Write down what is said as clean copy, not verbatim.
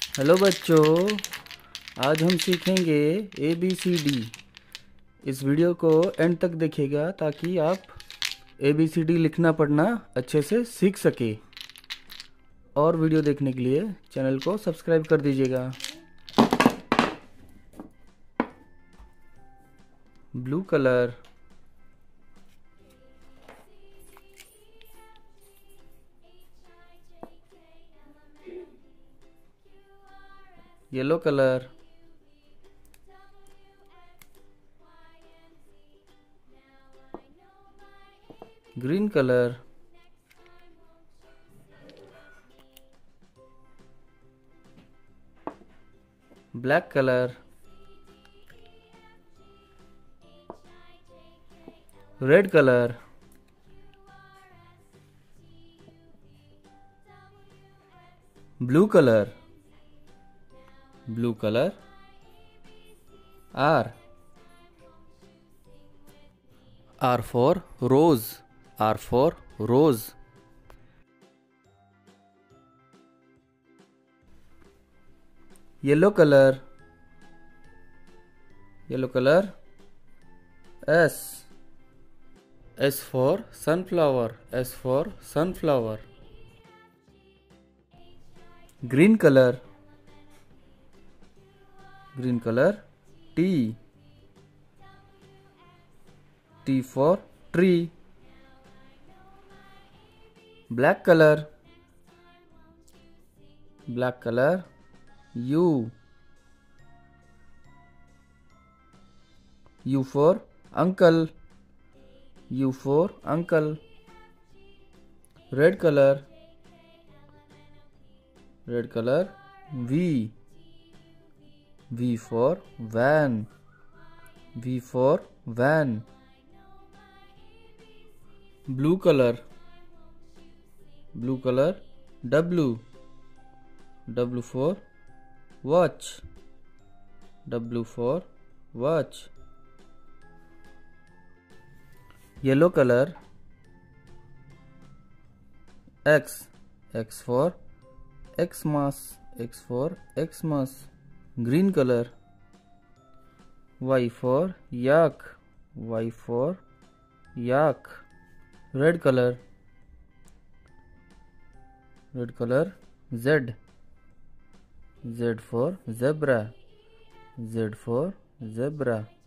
Hello बच्चों, आज हम सीखेंगे ABCD। इस वीडियो को एंड तक देखिएगा ताकि आप ABCD लिखना पढ़ना अच्छे से सीख सके। और वीडियो देखने के लिए चैनल को सब्सक्राइब कर दीजिएगा। Blue colour, yellow colour, green colour, black colour, red colour, blue colour, blue colour, R for rose, R for rose, yellow color, yellow color, S for sunflower, S for sunflower, green color, green color, T for tree, black color, black color, U for uncle, U for uncle, red color, red color, V for van, V for van, blue color, blue color, W for watch, W for watch, yellow color, X for Xmas, X for Xmas, green color, Y for yak, Y for yak, red color, red color, Z for zebra, Z for zebra.